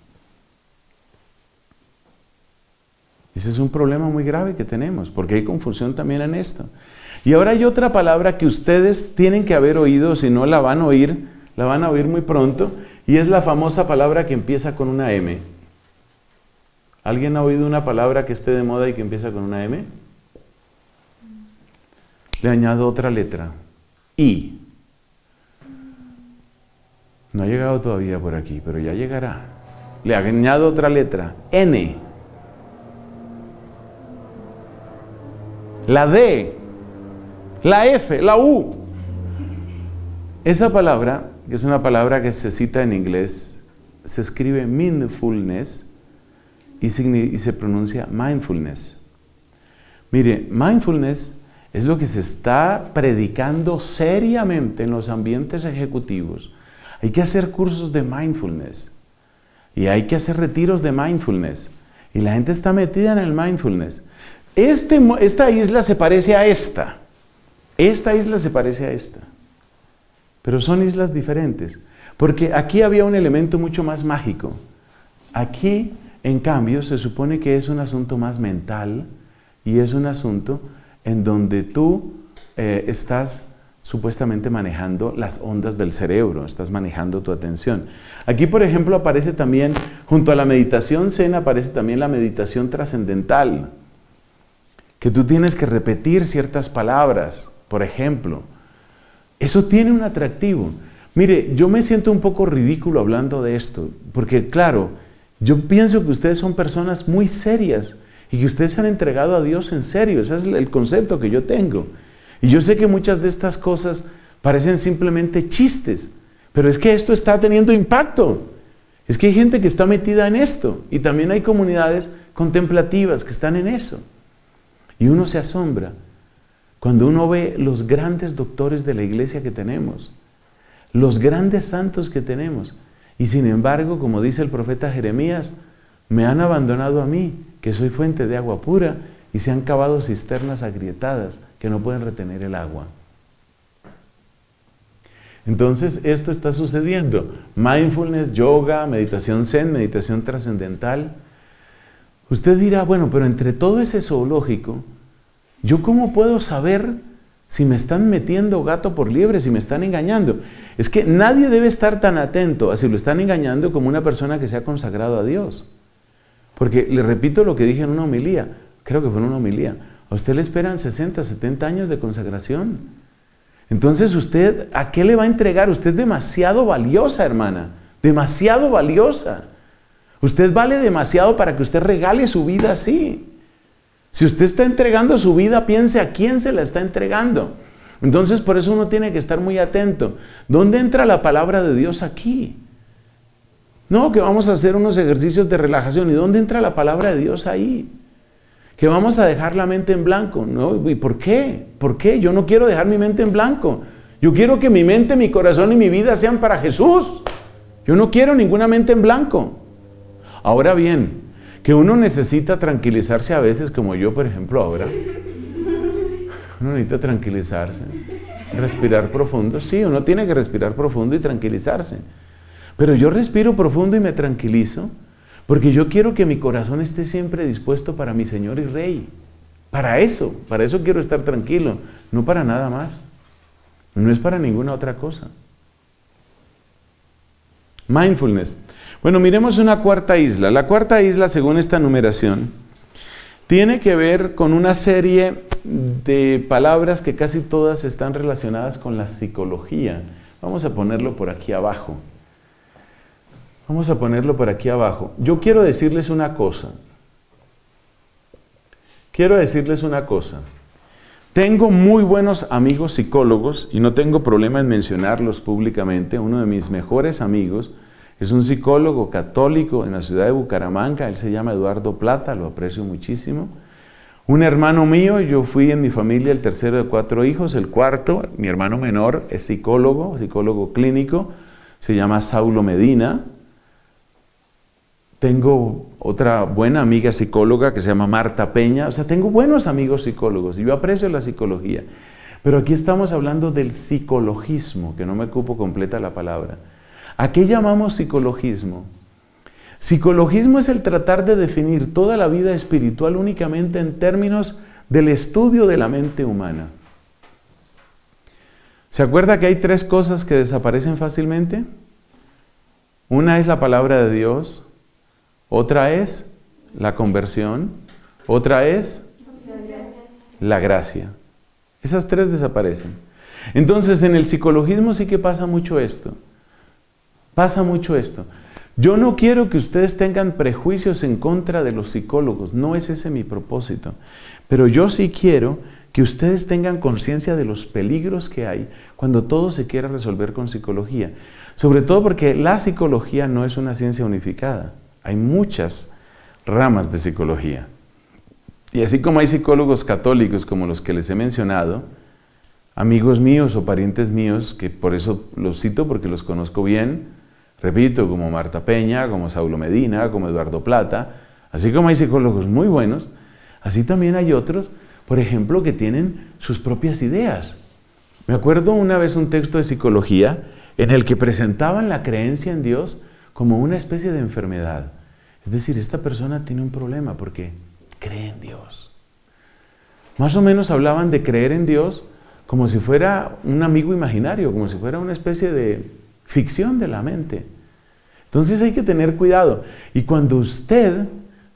Ese es un problema muy grave que tenemos, porque hay confusión también en esto. Y ahora hay otra palabra que ustedes tienen que haber oído, si no la van a oír muy pronto, y es la famosa palabra que empieza con una M. ¿Alguien ha oído una palabra que esté de moda y que empieza con una M? Le añado otra letra, I. No ha llegado todavía por aquí, pero ya llegará. Le añado otra letra, N. La D, la F, la U. Esa palabra, que es una palabra que se cita en inglés, se escribe mindfulness y se pronuncia mindfulness. Mire, mindfulness es lo que se está predicando seriamente en los ambientes ejecutivos. Hay que hacer cursos de mindfulness y hay que hacer retiros de mindfulness. Y la gente está metida en el mindfulness. Esta isla se parece a esta. Esta isla se parece a esta. Pero son islas diferentes. Porque aquí había un elemento mucho más mágico. Aquí, en cambio, se supone que es un asunto más mental y es un asunto en donde tú estás supuestamente manejando las ondas del cerebro, estás manejando tu atención. Aquí, por ejemplo, aparece también, junto a la meditación zen, aparece también la meditación trascendental, que tú tienes que repetir ciertas palabras, por ejemplo. Eso tiene un atractivo. Mire, yo me siento un poco ridículo hablando de esto, porque claro, yo pienso que ustedes son personas muy serias y que ustedes se han entregado a Dios en serio. Ese es el concepto que yo tengo. Y yo sé que muchas de estas cosas parecen simplemente chistes, pero es que esto está teniendo impacto. Es que hay gente que está metida en esto y también hay comunidades contemplativas que están en eso. Y uno se asombra cuando uno ve los grandes doctores de la iglesia que tenemos, los grandes santos que tenemos. Y sin embargo, como dice el profeta Jeremías, me han abandonado a mí, que soy fuente de agua pura, y se han cavado cisternas agrietadas que no pueden retener el agua. Entonces, esto está sucediendo. Mindfulness, yoga, meditación zen, meditación trascendental. Usted dirá, bueno, pero entre todo ese zoológico, ¿yo cómo puedo saber si me están metiendo gato por liebre, si me están engañando? Es que nadie debe estar tan atento a si lo están engañando como una persona que se ha consagrado a Dios. Porque le repito lo que dije en una homilía, creo que fue en una homilía, a usted le esperan 60, 70 años de consagración. Entonces usted, ¿a qué le va a entregar? Usted es demasiado valiosa, hermana, demasiado valiosa. Usted vale demasiado para que usted regale su vida así. Si usted está entregando su vida, piense a quién se la está entregando. Entonces, por eso uno tiene que estar muy atento. ¿Dónde entra la palabra de Dios aquí? No, que vamos a hacer unos ejercicios de relajación. ¿Y dónde entra la palabra de Dios ahí? Que vamos a dejar la mente en blanco. ¿No? ¿Y por qué? ¿Por qué? Yo no quiero dejar mi mente en blanco. Yo quiero que mi mente, mi corazón y mi vida sean para Jesús. Yo no quiero ninguna mente en blanco. Ahora bien, que uno necesita tranquilizarse a veces, como yo, por ejemplo, ahora. Uno necesita tranquilizarse, respirar profundo. Sí, uno tiene que respirar profundo y tranquilizarse. Pero yo respiro profundo y me tranquilizo porque yo quiero que mi corazón esté siempre dispuesto para mi Señor y Rey. Para eso quiero estar tranquilo, no para nada más. No es para ninguna otra cosa. Mindfulness. Bueno, miremos una cuarta isla. La cuarta isla, según esta numeración, tiene que ver con una serie de palabras que casi todas están relacionadas con la psicología. Vamos a ponerlo por aquí abajo. Vamos a ponerlo por aquí abajo. Yo quiero decirles una cosa. Tengo muy buenos amigos psicólogos y no tengo problema en mencionarlos públicamente. Uno de mis mejores amigos es un psicólogo católico en la ciudad de Bucaramanga, él se llama Eduardo Plata, lo aprecio muchísimo. Un hermano mío, yo fui en mi familia el tercero de 4 hijos, el cuarto, mi hermano menor es psicólogo clínico, se llama Saulo Medina. Tengo otra buena amiga psicóloga que se llama Marta Peña, o sea, tengo buenos amigos psicólogos y yo aprecio la psicología. Pero aquí estamos hablando del psicologismo, que no me cupo completa la palabra. ¿A qué llamamos psicologismo? Psicologismo es el tratar de definir toda la vida espiritual únicamente en términos del estudio de la mente humana. ¿Se acuerda que hay 3 cosas que desaparecen fácilmente? Una es la palabra de Dios, otra es la conversión, otra es la gracia. Esas 3 desaparecen. Entonces, en el psicologismo sí que pasa mucho esto. Yo no quiero que ustedes tengan prejuicios en contra de los psicólogos, no es ese mi propósito. Pero yo sí quiero que ustedes tengan conciencia de los peligros que hay cuando todo se quiera resolver con psicología. Sobre todo porque la psicología no es una ciencia unificada. Hay muchas ramas de psicología. Y así como hay psicólogos católicos como los que les he mencionado, amigos míos o parientes míos, que por eso los cito porque los conozco bien, repito, como Marta Peña, como Saulo Medina, como Eduardo Plata, así como hay psicólogos muy buenos, así también hay otros, por ejemplo, que tienen sus propias ideas. Me acuerdo una vez un texto de psicología en el que presentaban la creencia en Dios como una especie de enfermedad. Es decir, esta persona tiene un problema porque cree en Dios. Más o menos hablaban de creer en Dios como si fuera un amigo imaginario, como si fuera una especie de ficción de la mente. Entonces hay que tener cuidado. Y cuando usted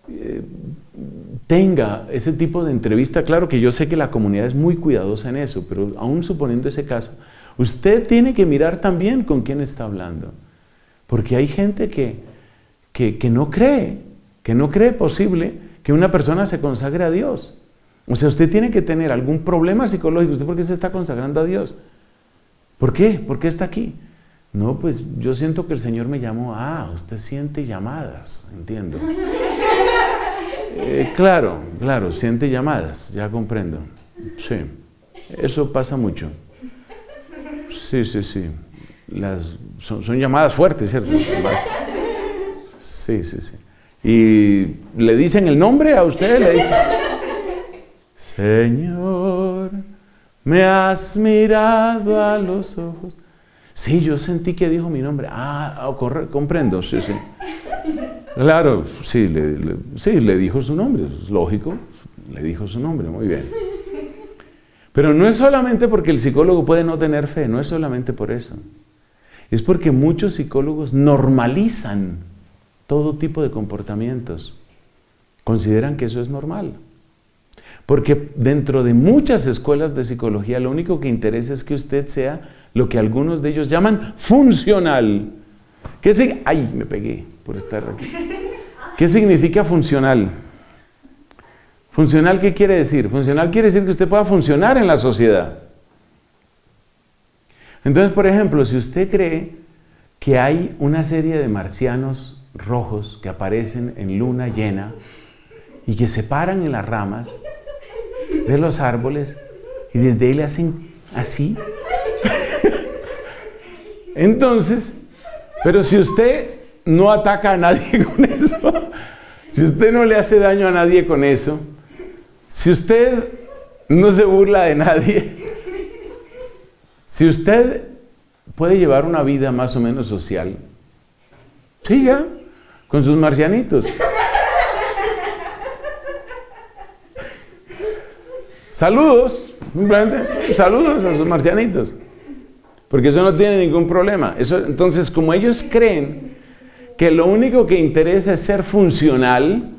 tenga ese tipo de entrevista, claro que yo sé que la comunidad es muy cuidadosa en eso, pero aún suponiendo ese caso, usted tiene que mirar también con quién está hablando. Porque hay gente que no cree posible que una persona se consagre a Dios. O sea, usted tiene que tener algún problema psicológico. ¿Usted por qué se está consagrando a Dios? ¿Por qué? ¿Por qué está aquí? No, pues yo siento que el Señor me llamó. Ah, usted siente llamadas, entiendo. Claro, siente llamadas, ya comprendo. Sí, eso pasa mucho. Sí. Son llamadas fuertes, ¿cierto? Sí. ¿Y le dicen el nombre a usted? Le dicen, Señor, me has mirado a los ojos. Sí, yo sentí que dijo mi nombre. Comprendo, sí. Claro, sí, sí, le dijo su nombre, es lógico, le dijo su nombre, muy bien. Pero no es solamente porque el psicólogo puede no tener fe, no es solamente por eso. Es porque muchos psicólogos normalizan todo tipo de comportamientos. Consideran que eso es normal. Porque dentro de muchas escuelas de psicología lo único que interesa es que usted sea lo que algunos de ellos llaman funcional. ¡Ay, me pegué por estar aquí! ¿Qué significa funcional? ¿Funcional qué quiere decir? Funcional quiere decir que usted pueda funcionar en la sociedad. Entonces, por ejemplo, si usted cree que hay una serie de marcianos rojos que aparecen en luna llena y que se paran en las ramas de los árboles y desde ahí le hacen así. Entonces, pero si usted no ataca a nadie con eso, si usted no le hace daño a nadie con eso, si usted no se burla de nadie, si usted puede llevar una vida más o menos social, siga con sus marcianitos. Saludos, simplemente saludos a sus marcianitos, porque eso no tiene ningún problema. Entonces, como ellos creen que lo único que interesa es ser funcional,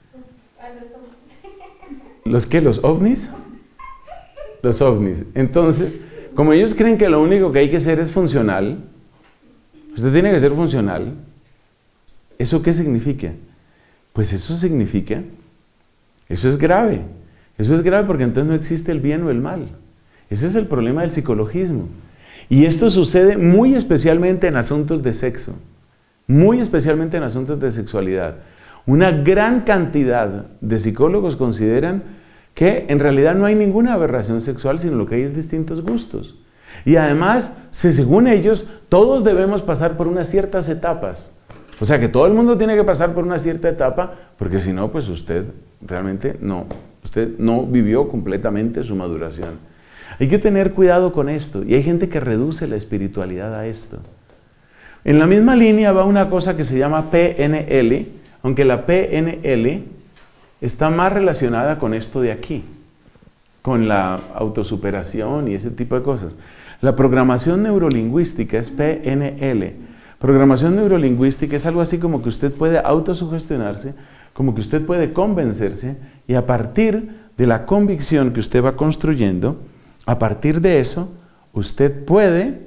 ¿los qué? ¿Los ovnis? Los ovnis. Entonces, como ellos creen que lo único que hay que ser es funcional, usted tiene que ser funcional. ¿Eso qué significa? Pues eso significa, eso es grave. Eso es grave porque entonces no existe el bien o el mal. Ese es el problema del psicologismo. Y esto sucede muy especialmente en asuntos de sexo, muy especialmente en asuntos de sexualidad. Una gran cantidad de psicólogos consideran que en realidad no hay ninguna aberración sexual, sino lo que hay es distintos gustos. Y además, según ellos, todos debemos pasar por unas ciertas etapas. O sea que todo el mundo tiene que pasar por una cierta etapa, porque si no, pues usted realmente usted no vivió completamente su maduración. Hay que tener cuidado con esto, y hay gente que reduce la espiritualidad a esto. En la misma línea va una cosa que se llama PNL, aunque la PNL está más relacionada con esto de aquí, con la autosuperación y ese tipo de cosas. La programación neurolingüística es PNL. Programación neurolingüística es algo así como que usted puede autosugestionarse, como que usted puede convencerse, y a partir de la convicción que usted va construyendo, a partir de eso, usted puede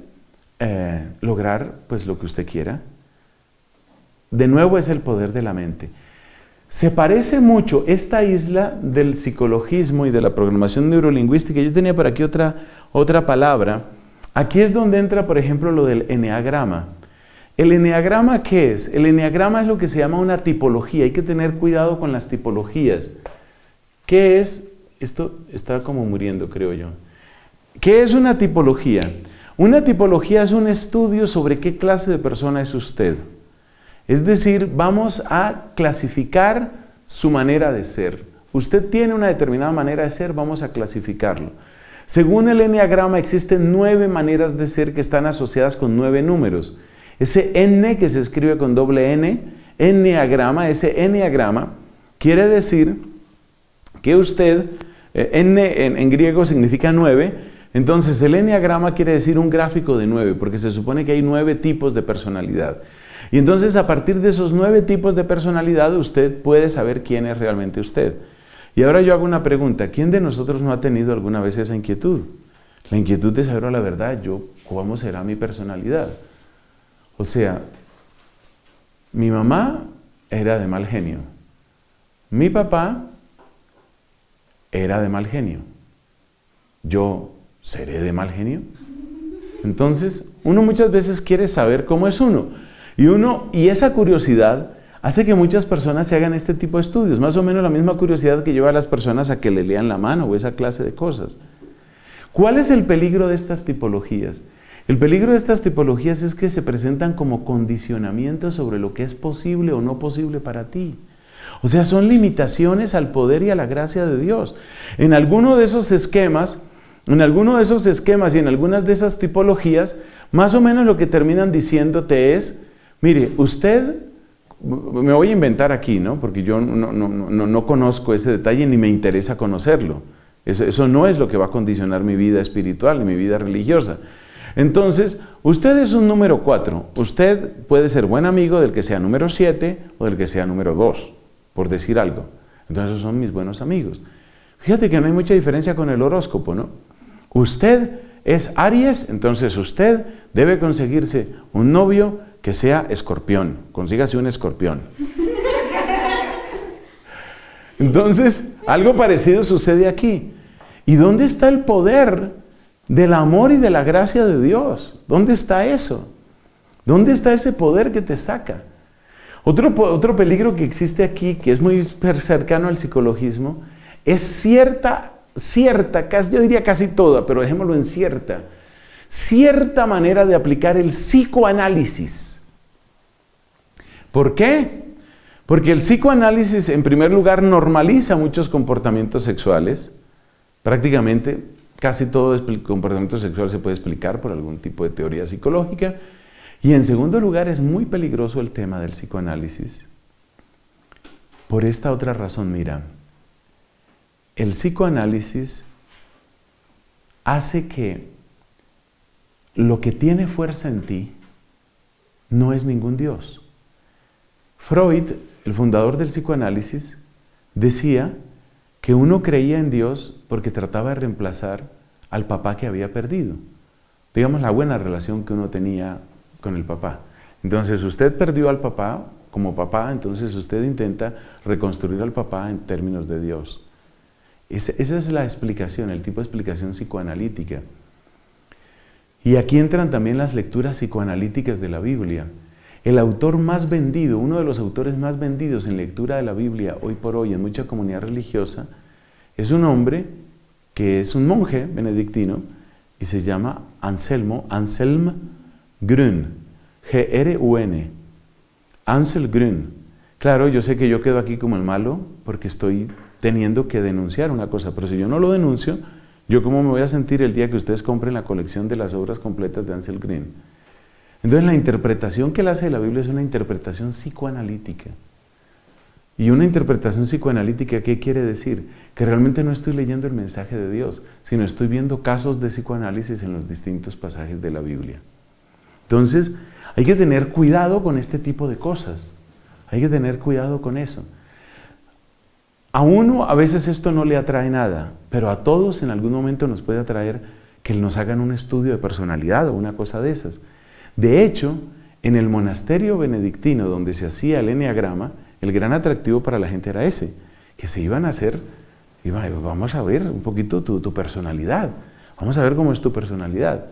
lograr pues lo que usted quiera. De nuevo es el poder de la mente. Se parece mucho esta isla del psicologismo y de la programación neurolingüística. Yo tenía por aquí otra palabra. Aquí es donde entra, por ejemplo, lo del eneagrama. ¿El eneagrama qué es? El eneagrama es lo que se llama una tipología. Hay que tener cuidado con las tipologías. ¿Qué es? Esto está como muriendo, creo yo. ¿Qué es una tipología? Una tipología es un estudio sobre qué clase de persona es usted. Es decir, vamos a clasificar su manera de ser. Usted tiene una determinada manera de ser, vamos a clasificarlo. Según el eneagrama, existen 9 maneras de ser que están asociadas con 9 números. Ese N que se escribe con doble N, eneagrama, ese eneagrama quiere decir que usted, N en griego significa 9, entonces el eneagrama quiere decir un gráfico de 9, porque se supone que hay 9 tipos de personalidad. Y entonces a partir de esos 9 tipos de personalidad usted puede saber quién es realmente usted. Y ahora yo hago una pregunta, ¿quién de nosotros no ha tenido alguna vez esa inquietud? La inquietud de saber la verdad, ¿cómo será mi personalidad? O sea, mi mamá era de mal genio, mi papá era de mal genio, ¿yo seré de mal genio? Entonces, uno muchas veces quiere saber cómo es uno, y esa curiosidad hace que muchas personas se hagan este tipo de estudios, más o menos la misma curiosidad que lleva a las personas a que le lean la mano o esa clase de cosas. ¿Cuál es el peligro de estas tipologías? El peligro de estas tipologías es que se presentan como condicionamientos sobre lo que es posible o no posible para ti. O sea, son limitaciones al poder y a la gracia de Dios. En alguno de esos esquemas y en algunas de esas tipologías, más o menos lo que terminan diciéndote es, mire, usted me voy a inventar aquí, ¿no? Porque yo no conozco ese detalle ni me interesa conocerlo. Eso no es lo que va a condicionar mi vida espiritual ni mi vida religiosa. Entonces, usted es un número 4. Usted puede ser buen amigo del que sea número 7 o del que sea número 2, por decir algo. Entonces, esos son mis buenos amigos. Fíjate que no hay mucha diferencia con el horóscopo, ¿no? Usted es Aries, entonces usted debe conseguirse un novio que sea Escorpión. Consígase un Escorpión. Entonces, algo parecido sucede aquí. ¿Y dónde está el poder del amor y de la gracia de Dios? ¿Dónde está eso? ¿Dónde está ese poder que te saca? Otro peligro que existe aquí, que es muy cercano al psicologismo, es cierta, yo diría casi toda, pero dejémoslo en cierta manera de aplicar el psicoanálisis. ¿Por qué? Porque el psicoanálisis, en primer lugar, normaliza muchos comportamientos sexuales. Prácticamente, casi todo comportamiento sexual se puede explicar por algún tipo de teoría psicológica. Y en segundo lugar, es muy peligroso el tema del psicoanálisis. Por esta otra razón, mira, el psicoanálisis hace que lo que tiene fuerza en ti no es ningún Dios. Freud, el fundador del psicoanálisis, decía que uno creía en Dios porque trataba de reemplazar al papá que había perdido. Digamos, la buena relación que uno tenía con el papá. Entonces, usted perdió al papá como papá, entonces usted intenta reconstruir al papá en términos de Dios. Esa es la explicación, el tipo de explicación psicoanalítica. Y aquí entran también las lecturas psicoanalíticas de la Biblia. El autor más vendido, uno de los autores más vendidos en lectura de la Biblia hoy por hoy en mucha comunidad religiosa, es un hombre que es un monje benedictino y se llama Anselm Grün, G-R-U-N, Ansel Grün. Claro, yo sé que yo quedo aquí como el malo porque estoy teniendo que denunciar una cosa, pero si yo no lo denuncio, ¿yo cómo me voy a sentir el día que ustedes compren la colección de las obras completas de Ansel Grün? Entonces la interpretación que él hace de la Biblia es una interpretación psicoanalítica. Y una interpretación psicoanalítica, ¿qué quiere decir? Que realmente no estoy leyendo el mensaje de Dios, sino estoy viendo casos de psicoanálisis en los distintos pasajes de la Biblia. Entonces, hay que tener cuidado con este tipo de cosas. Hay que tener cuidado con eso. A uno a veces esto no le atrae nada, pero a todos en algún momento nos puede atraer que nos hagan un estudio de personalidad o una cosa de esas. De hecho, en el monasterio benedictino donde se hacía el enneagrama, el gran atractivo para la gente era ese, que se iban a hacer, vamos a ver un poquito tu personalidad, vamos a ver cómo es tu personalidad.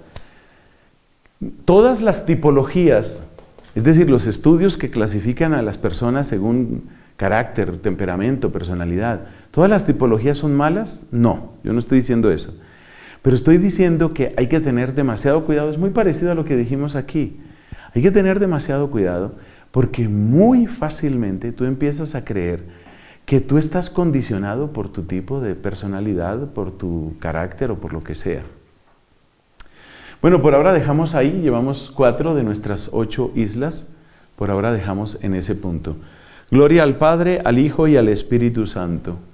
Todas las tipologías, es decir, los estudios que clasifican a las personas según carácter, temperamento, personalidad, ¿todas las tipologías son malas? No, yo no estoy diciendo eso. Pero estoy diciendo que hay que tener demasiado cuidado, es muy parecido a lo que dijimos aquí. Hay que tener demasiado cuidado porque muy fácilmente tú empiezas a creer que tú estás condicionado por tu tipo de personalidad, por tu carácter o por lo que sea. Bueno, por ahora dejamos ahí, llevamos 4 de nuestras 8 islas, por ahora dejamos en ese punto. Gloria al Padre, al Hijo y al Espíritu Santo.